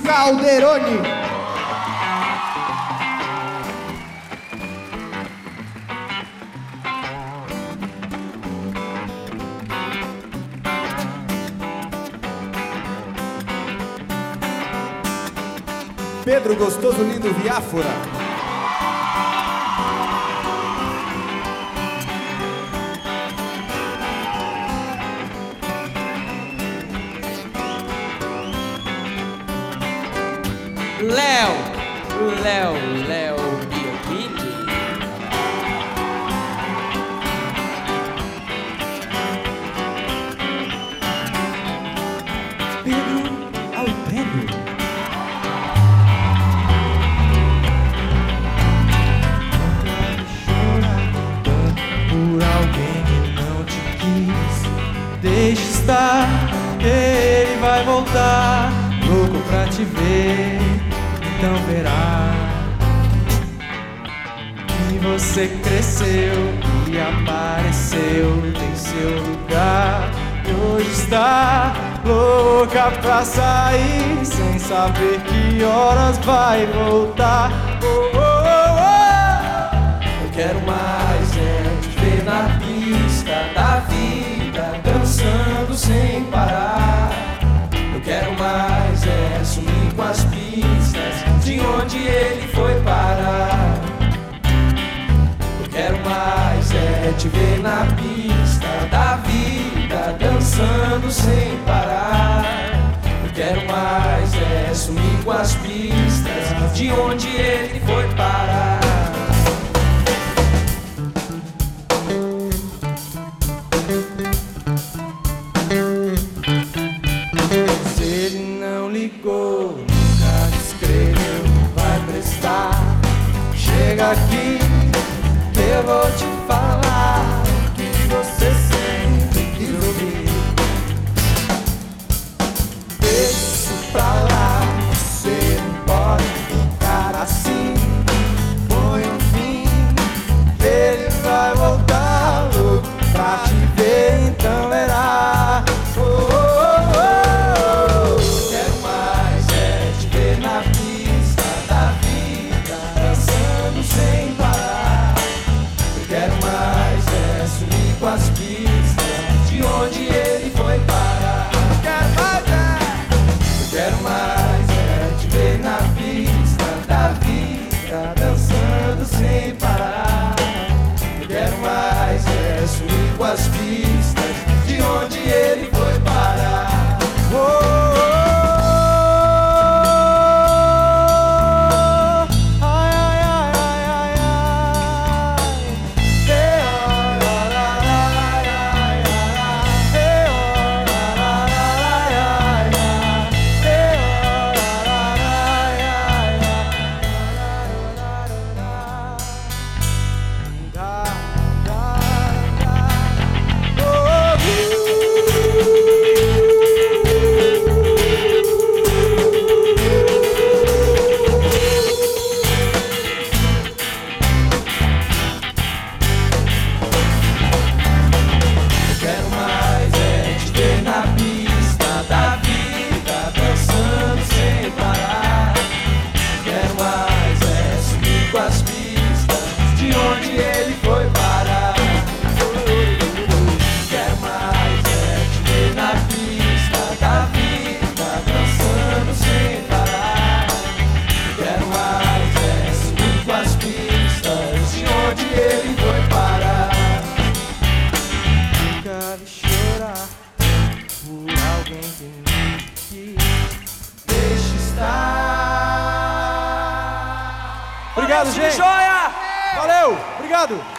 Calderoni. Pedro Gostoso Lindo Viáfora. Léo Bianchini. Pedro Alpério. Por alguém que não te quis, deixa estar, ele vai voltar, louco pra te ver, então verá que você cresceu e apareceu, tem seu lugar, e hoje está louca pra sair, sem saber que horas vai voltar. Eu quero mais te ver na pista da vida, dançando sem parar. Eu quero mais sumir com as pistas de onde ele foi parar. Eu quero mais te ver na pista da vida, dançando sem parar. Eu quero mais sumir com as pistas de onde ele foi parar. Se ele não ligou, nunca escreveu, vai prestar. Chega aqui que eu vou te falar o que você sempre quis ouvir. Deixa isso pra lá, você não pode ficar assim. Põe um fim, ele vai voltar louco pra te ver, então verá. Quero mais te ver na pista da vida, dançando sem parar. Eu quero mais sumir com as pistas de onde ele foi parar. Eu quero mais te ver na pista da vida, dançando sem parar. Eu quero mais sumir com as pistas de onde ele foi parar. Obrigado, gente. Joia! Valeu, obrigado.